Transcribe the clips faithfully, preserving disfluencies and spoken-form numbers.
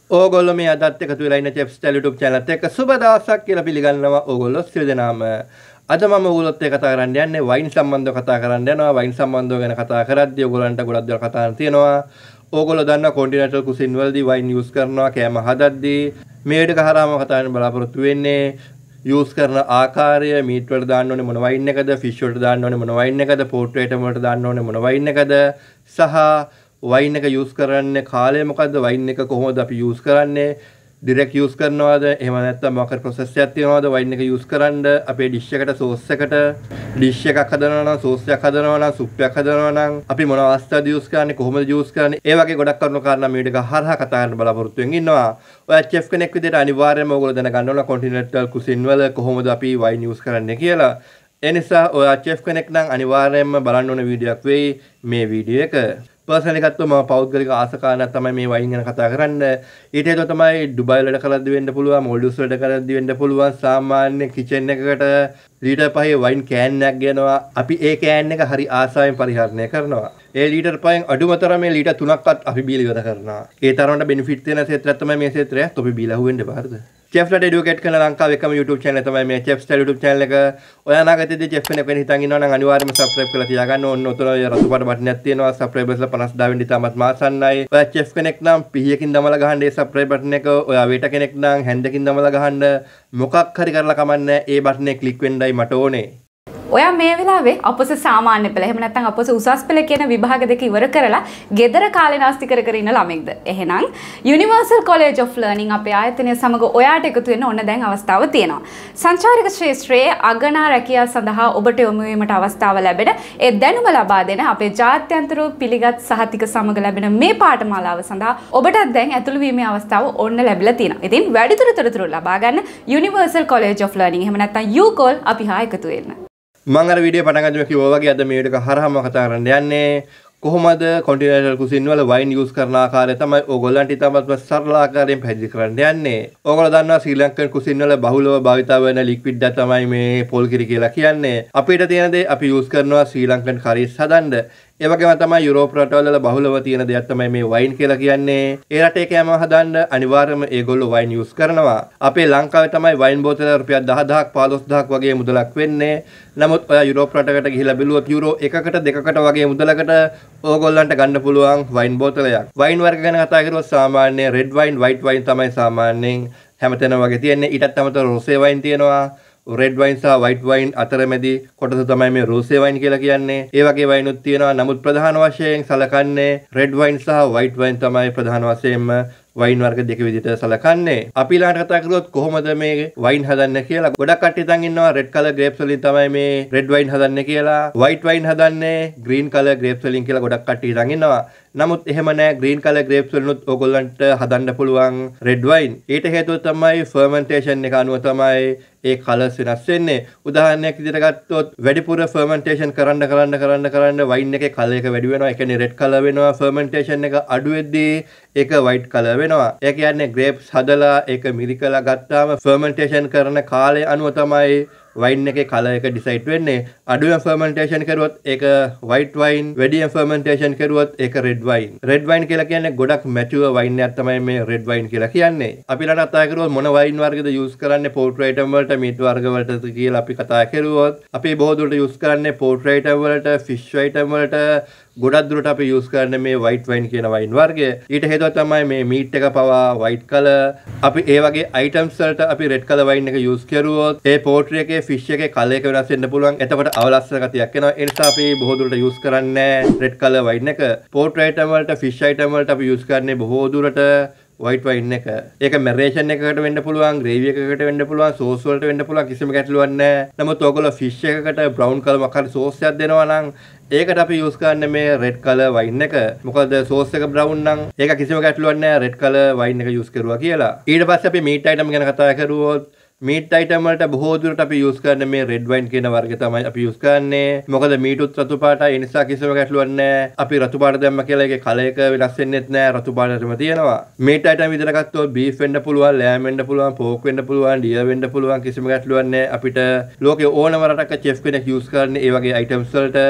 ඕගොල්ලෝ මේ අදත් එකතු වෙලා ඉන්න චෙෆ් ස්ටයිල් YouTube channel එකත් එක්ක සුබ දවසක් කියලා පිළිගන්නවා ඕගොල්ලෝ සියලු දෙනාම. අද මම ඕගොල්ලොත් එක්ක කතා කරන්න යන්නේ වයින් සම්බන්ධව කතා කරන්න යනවා. වයින් සම්බන්ධව ගැන කතා කරද්දී ඕගොල්ලන්ට ගොඩක් දේවල් කතා කරන්න තියෙනවා. ඕගොල්ලෝ දන්නවා කොන්ටිනෙන්ටල් කුසින් වලදී වයින් යූස් කරනවා කෑම හදද්දී. මේ වීඩියෝ එක හරහාම කතා කරන්න බලාපොරොත්තු වෙන්නේ යූස් කරන ආකාරය, මීට් වලට දාන්න ඕනේ මොන වයින් එකද, ෆිෂ් වලට දාන්න ඕනේ මොන වයින් එකද, පෝට් අයිටම් වලට දාන්න ඕනේ මොන වයින් එකද, සහ වයින් එක යූස් කරන්නේ කාලය මොකද්ද, වයින් එක කොහොමද අපි යූස් කරන්නේ, ඩිරෙක්ට් යූස් කරනවද, එහෙම නැත්නම් මොකක් ප්‍රොසෙස් එකක් තියෙනවද වයින් එක යූස් කරන්න, අපේ ඩිෂ් එකට සෝස් එකට ඩිෂ් එකක් හදනවා නම්, සෝස් එකක් හදනවා නම්, සුප් එකක් හදනවා නම් අපි මොන අවස්ථාවද යූස් කරන්නේ, කොහොමද යූස් කරන්නේ, ඒ වගේ ගොඩක් කරුණු කාරණා මේ වීඩියෝ එක හරහා කතා කරන්න බලාපොරොත්තු වෙමින් ඉන්නවා. ඔයා චෙෆ් කෙනෙක් විදිහට අනිවාර්යයෙන්ම ඔයගොල්ලෝ දැනගන්න ඕන කොන්ටිනෙන්ටල් කුසින් වල කොහොමද අපි වයින් යූස් කරන්නේ කියලා. ඒ නිසා ඔයා චෙෆ් කෙනෙක් නම් අනිවාර්යයෙන්ම බලන්න ඕන වීඩියෝ එකක් වෙයි මේ වීඩියෝ එක. පර්සනලි ගත්තොත් මම පෞද්ගලික ආසකාරණයක් තමයි මේ වයින් ගැන කතා කරන්න. ඊට හේතුව තමයි ඩුබායි වලට කරද්දි වෙන්න පුළුවන්, මොල්ඩිව්ස් වලට කරද්දි වෙන්න පුළුවන්. සාමාන්‍ය කිචන් එකකට ලීටර් පහේ වයින් කෑන් එකක් ගෙනවා. අපි ඒ කෑන් එක හරි ආසාවෙන් පරිහරණය කරනවා. ඒ ලීටර් පහෙන් අඩුම තරමේ ලීටර් තුනක්වත් අපි බීලා ඉවර කරනවා. ඒ තරමට බෙනිෆිට් තියෙන ක්ෂේත්‍රයක් තමයි මේ ක්ෂේත්‍රය. තොපි බීලා හුවෙන්න බාරද? චෙෆ්ලට එඩියුකේට් කරන ලංකාවේ එකම YouTube channel තමයි මේ චෙෆ් ස්ටයිල් YouTube channel එක. ඔයා අනාගතයේදී චෙෆ් කෙනෙක් වෙන්න හිතන් ඉන්නවා නම් අනිවාර්යයෙන්ම subscribe කරලා තියාගන්න ඕන. ඔතන ඔය රතු පාට බටන් එකක් තියෙනවා. subscribersලා පනස් දාහ වෙනි තාමත් මාසන්නයි. ඔයා චෙෆ් කෙනෙක් නම් පිහියකින් දමලා ගහන්න ඒ subscribe button එක. ඔයා වේටර් කෙනෙක් නම් හැන්දකින් දමලා ගහන්න. මොකක් හරි කරලා කමන්නේ ඒ බටන් එක ක්ලික් වෙන්නයි මට ඕනේ. ඔයා මේ වෙලාවේ අපොස සාමාන්‍ය පෙළ එහෙම නැත්නම් අපොස උසස් පෙළ කියන විභාග දෙක ඉවර කරලා ගෙදර කාලේ නාස්ති කර කර ඉන්න ළමෙක්ද? එහෙනම් Universal College of Learning අපේ ආයතනය සමග ඔයාට එකතු වෙන්න ඕන දැන් අවස්ථාව තියෙනවා. සංචාරක ක්ෂේත්‍රයේ අගනා රැකියාව සඳහා ඔබට යොමු වීමට අවස්ථාව ලැබෙන ඒ දැනුම ලබා දෙන අපේ ජාත්‍යන්තර පිළිගත් සහතික සමග ලැබෙන මේ පාඨමාලාව සඳහා ඔබටත් දැන් ඇතුළු වීමේ අවස්ථාව ඔන්න ලැබිලා තියෙනවා. ඉතින් වැඩිදුර තොරතුරු ලබා ගන්න Universal College of Learning එහෙම නැත්නම් U C O L අපි හා එකතු වෙන්න. මම අර වීඩියෝ පටන් ගන්නකොට කිව්වා වගේ අද මේ වීඩියෝ එක හරහාම කතා කරන්න යන්නේ කොහොමද කොන්ටිනෙන්ටල් කුසින් වල වයින් යූස් කරන ආකාරය තමයි ඕගොල්ලන්ට ඉතාමත් සරල ආකාරයෙන් පැහැදිලි කරන්න යන්නේ. ඕගොල්ලෝ දන්නවා ශ්‍රී ලංකන් කුසින් වල බහුලව භාවිත වෙන ලික්විඩ් එක තමයි මේ පොල් කිරි කියලා කියන්නේ. අපිට තියෙන දේ අපි යූස් කරනවා ශ්‍රී ලංකන් කරීස් හදන්න. ඒ වගේම තමයි යුරෝප රටවල් වල බහුලව තියෙන දෙයක් තමයි මේ වයින් කියලා කියන්නේ. ඒ රටේ කෑම හදන්න අනිවාර්යයෙන්ම ඒගොල්ලෝ වයින් යූස් කරනවා. අපේ ලංකාවේ තමයි වයින් බෝතලයක් රුපියල් දහ දහස් පහළොස් දහස් වගේ මුදලක් වෙන්නේ. නමුත් ඔයා යුරෝප රටකට ගිහිලා බැලුවොත් යුරෝ එකකට දෙකකට වගේ මුදලකට ඕගොල්ලන්ට ගන්න පුළුවන් වයින් බෝතලයක්. වයින් වර්ග ගැන කතා කරුවොත් සාමාන්‍ය රෙඩ් වයින්, වයිට් වයින් තමයි සාමාන්‍යයෙන් හැමතැනම වගේ තියෙන්නේ. ඊටත් අමතරව රෝසේ වයින් තියෙනවා. රෙඩ් වයින් සහ වයිට් වයින් අතරමැදි කොටස තමයි මේ රෝසේ වයින් කියලා කියන්නේ. ඒ වගේ වයින්ුත් තියෙනවා. නමුත් ප්‍රධාන වශයෙන් සලකන්නේ රෙඩ් වයින් සහ වයිට් වයින් තමයි ප්‍රධාන වශයෙන්ම වයින් වර්ග දෙක විදිහට සලකන්නේ. අපි ඊළඟට කතා කරුවොත් කොහොමද මේ වයින් හදන්නේ කියලා. ගොඩක් කට්ටිය හිතන් ඉන්නවා රෙඩ් කලර් ග්‍රේප්ස් වලින් තමයි මේ රෙඩ් වයින් හදන්නේ කියලා. වයිට් වයින් හදන්නේ ග්‍රීන් කලර් ග්‍රේප්ස් වලින් කියලා ගොඩක් කට්ටිය හිතන් ඉන්නවා. නමුත් එහෙම නැහැ. ග්‍රීන් කලර් ග්‍රේප්ස් වලිනුත් ඕගොල්ලන්ට හදන්න පුළුවන් රෙඩ් වයින්. ඊට හේතුව තමයි ෆර්මන්ටේෂන් එක අනුව තමයි ඒ කලර්ස් වෙනස් වෙන්නේ. උදාහරණයක් විදිහට ගත්තොත් වැඩිපුර ෆර්මන්ටේෂන් කරන්න කරන්න කරන්න කරන්න වයින් එකේ කලර් එක වැඩි වෙනවා. ඒ කියන්නේ රෙඩ් කලර් වෙනවා. ෆර්මන්ටේෂන් එක අඩු වෙද්දී ඒක වයිට් කලර් වෙනවා. ඒ කියන්නේ ග්‍රේප්ස් හදලා ඒක මිරිකලා ගත්තාම ෆර්මන්ටේෂන් කරන කාලය අනුව තමයි වයින් එකේ කලර් එක ඩිසයිඩ් වෙන්නේ. අඩුවෙන් ෆර්මන්ටේෂන් කරුවොත් ඒක වයිට් වයින්, වැඩියෙන් ෆර්මන්ටේෂන් කරුවොත් ඒක රෙඩ් වයින්. රෙඩ් වයින් කියලා කියන්නේ ගොඩක් මැචුවර් වයින් එකක් තමයි මේ රෙඩ් වයින් කියලා කියන්නේ. අපි ළඟ කතා කරුවොත් මොන වයින් වර්ගද යූස් කරන්නේ පෝට් අයිටම් වලට, මීට් වර්ග වලට කියලා අපි කතා කරුවොත් අපි බොහෝ දුරට යූස් කරන්නේ පෝට් අයිටම් වලට, ෆිෂ් අයිටම් වලට. ගොඩක් දුරට අපි යූස් කරන්නේ මේ වයිට් වයින් කියන වයින් වර්ගය. ඊට හේතුව තමයි මේ මීට් එක පවා වයිට් කලර්. අපි ඒ වගේ අයිටම්ස් වලට අපි රෙඩ් කලර් වයින් එක යූස් කරුවොත් ඒ පෝට්‍රි එකේ ෆිෂ් එකේ කලර් එක වෙනස් වෙන්න පුළුවන්. එතකොට අවලස්සන ගතියක් එනවා. ඒ නිසා අපි බොහෝ දුරට යූස් කරන්නේ රෙඩ් කලර් වයින් එක. පෝට්‍රි අයිටම් වලට, ෆිෂ් අයිටම් වලට අපි යූස් කරන්නේ බොහෝ දුරට වයිට් වයින් එක. ඒක මැරිනේෂන් එකකට වෙන්න පුළුවන්, ග්‍රේවි එකකට වෙන්න පුළුවන්, සෝස් වලට වෙන්න පුළුවන්, කිසිම ගැටලුවක් නැහැ. නමුත් ඔයගොල්ලෝ ෆිෂ් එකකට බ්‍රවුන් කලර් මොකක් හරි සෝස් එකක් දෙනවා නම් ඒකට අපි යූස් කරන්නේ මේ රෙඩ් කලර් වයින් එක. මොකද සෝස් එක බ්‍රවුන් නම් ඒක කිසිම ගැටලුවක් නැහැ රෙඩ් කලර් වයින් එක යූස් කරුවා කියලා. ඊට පස්සේ අපි මීට් අයිටම් ගැන කතා කරුවොත් මීට් අයිටම් වලට බොහෝ දුරට අපි යූස් කරන්නේ මේ රෙඩ් වයින් කියන වර්ගය තමයි අපි යූස් කරන්නේ. මොකද මීටුත් රතු පාටයි. ඒ නිසා කිසිම ගැටලුවක් නැහැ. අපි රතු පාට දැම්ම කියලා ඒකේ කලර් එක වෙනස් වෙන්නේත් නැහැ. රතු පාටටම තියෙනවා. මීට් අයිටම් විදිහට ගත්තොත් බීෆ් වෙන්න පුළුවන්, ලෑම් වෙන්න පුළුවන්, පෝක් වෙන්න පුළුවන්, ඩියර් වෙන්න පුළුවන්. කිසිම ගැටලුවක් නැහැ. අපිට ලෝකේ ඕනම රටක චෙෆ් කෙනෙක් යූස් කරන්නේ ඒ වගේ අයිටම්ස් වලට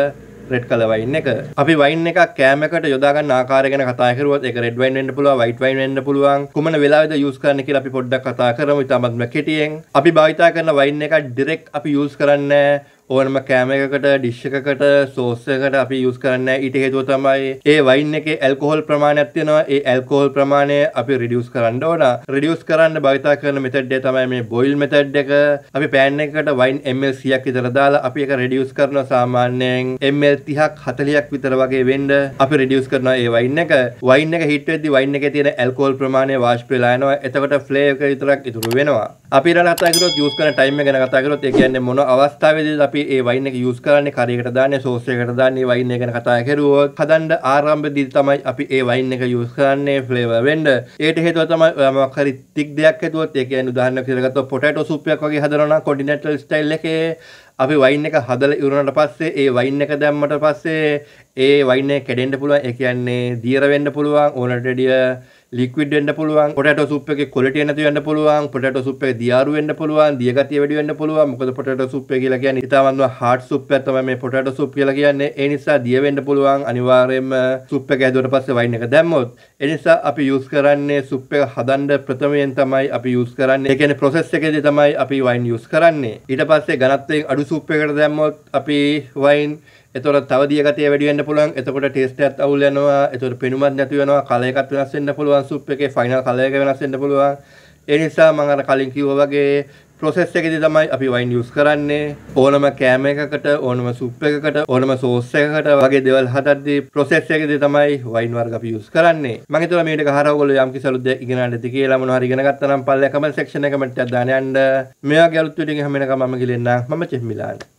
රෙඩ් කලර් වයින් එක. අපි වයින් එකක් කෑමකට යොදා ගන්න ආකාරය ගැන කතා කරුවොත් ඒක රෙඩ් වයින් වෙන්න පුළුවන්, වයිට් වයින් වෙන්න පුළුවන්. කුමන වෙලාවෙද යූස් කරන්න කියලා අපි පොඩ්ඩක් කතා කරමු. ඉතාමත්ම කෙටියෙන්. අපි භාවිතා කරන වයින් එක ඩිරෙක්ට් අපි යූස් කරන්නේ ඕනම කෑම එකකට, ඩිෂ් එකකට, සෝස් එකකට අපි යූස් කරන්නේ ඊට හේතුව තමයි ඒ වයින් එකේ ඇල්කොහොල් ප්‍රමාණයක් තියෙනවා. ඒ ඇල්කොහොල් ප්‍රමාණය අපි රිඩියුස් කරන්න ඕන. රිඩියුස් කරන්න භාවිතා කරන මෙතඩ් එක තමයි මේ බොයිල් මෙතඩ් එක. අපි පෑන් එකකට වයින් එම් එල් සීයක් විතර දාලා අපි ඒක රිඩියුස් කරනවා සාමාන්‍යයෙන් එම් එල් තිහක් හතළිහක් විතර වගේ වෙන්න අපි රිඩියුස් කරනවා ඒ වයින් එක. වයින් එක හීට් වෙද්දී වයින් එකේ තියෙන ඇල්කොහොල් ප්‍රමාණය වාෂ්ප වෙලා යනවා. එතකොට ෆ්ලේවර් එක විතරක් ඉතුරු වෙනවා. අපි ඊළඟ කතා කරොත් යූස් කරන ටයිම් එක ගැන කතා කරොත් ඒ කියන්නේ මොන අවස්ථාවේදීද අපි ඒ වයින් එක යූස් කරන්නේ, කරියකට දාන්නේ, සෝස් එකකට දාන්නේ, වයින් එක ගැන කතා කරුවොත් හදන්න ආරම්භයේදී තමයි අපි ඒ වයින් එක යූස් කරන්නේ ෆ්ලේවර් වෙන්න. ඒට හේතුව තමයි ඔයා මොකක් හරි තික් දෙයක් හදුවොත් ඒ කියන්නේ උදාහරණයක් විදිහට ගත්තොත් පොටැටෝ සූප් එකක් වගේ හදනවා නම් කොන්ටිනෙන්ටල් ස්ටයිල් එකේ අපි වයින් එක හදලා ඉවරනට පස්සේ ඒ වයින් එක දැම්මට පස්සේ ඒ වයින් එක කැඩෙන්න පුළුවන්. ඒ කියන්නේ දියර වෙන්න පුළුවන්. ඕනට වැඩිය ලික්විඩ් වෙන්න පුළුවන්. පොටැටෝ සූප් එකේ ක්වොලිටි නැති වෙන්න පුළුවන්. පොටැටෝ සූප් එකේ දියාරු වෙන්න පුළුවන්. දිය ගතිය වැඩි වෙන්න පුළුවන්. මොකද පොටැටෝ සූප් එක කියලා කියන්නේ ඉතාමත්ම හાર્ඩ් සූප් එකක් තමයි මේ පොටැටෝ සූප් කියලා කියන්නේ. ඒ නිසා දිය වෙන්න පුළුවන්. අනිවාර්යයෙන්ම සූප් එක හැදුවට පස්සේ වයින් එක දැම්මොත්. ඒ නිසා අපි යූස් කරන්නේ සූප් එක හදන්න ප්‍රථමයෙන් තමයි අපි යූස් කරන්නේ. ඒ කියන්නේ ප්‍රොසෙස් එකේදී තමයි අපි වයින් යූස් කරන්නේ. ඊට පස්සේ ඝනත්වයෙන් අඩු සූප් එකකට දැම්මොත් අපි වයින් එතකොට තව දිය ගතිය වැඩි වෙන්න පුළුවන්. එතකොට ටේස්ට් එකත් අවුල් වෙනවා. එතකොට පෙනුමක් නැති වෙනවා. කලර් එකත් වෙනස් වෙන්න පුළුවන්. සූප් එකේ ෆයිනල් කලර් එක වෙනස් වෙන්න පුළුවන්. ඒ නිසා මම අර කලින් කිව්වා වගේ ප්‍රොසෙස් එකේදී තමයි අපි වයින් යූස් කරන්නේ. ඕනම කෑම එකකට, ඕනම සූප් එකකට, ඕනම සෝස් එකකට වගේ දේවල් හදද්දී ප්‍රොසෙස් එකේදී තමයි වයින් වර්ග අපි යූස් කරන්නේ. මම හිතුවා මේ ටික හරහා ඔයගොල්ලෝ යම් කිසි අලුත් දෙයක් ඉගෙන ගන්න ඇති කියලා. මොනවා හරි ඉගෙන ගත්තා නම් පල්ලෙහා කමෙන්ට් සෙක්ෂන් එකේ කමෙන්ට් එකක් දාන්න යන්න. මේ වගේ අලුත් වීඩියෝ එකකින් හැම වෙනකම් මම ගිලින්නම්. මම චෙහ්මිලාන්.